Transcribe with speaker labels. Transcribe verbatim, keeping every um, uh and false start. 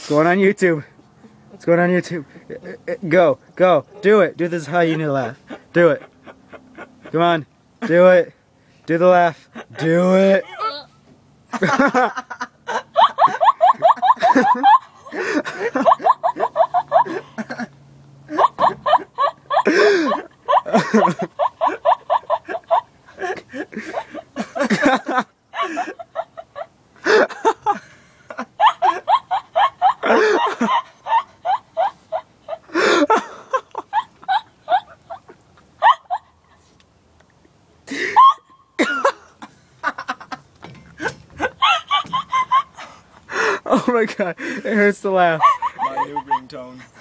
Speaker 1: It's going on YouTube. It's going on YouTube. Go, go, do it. Do this hyena laugh. Do it. Come on, do it. Do the laugh. Do it. Oh my god, it hurts to laugh.
Speaker 2: My new ringtone.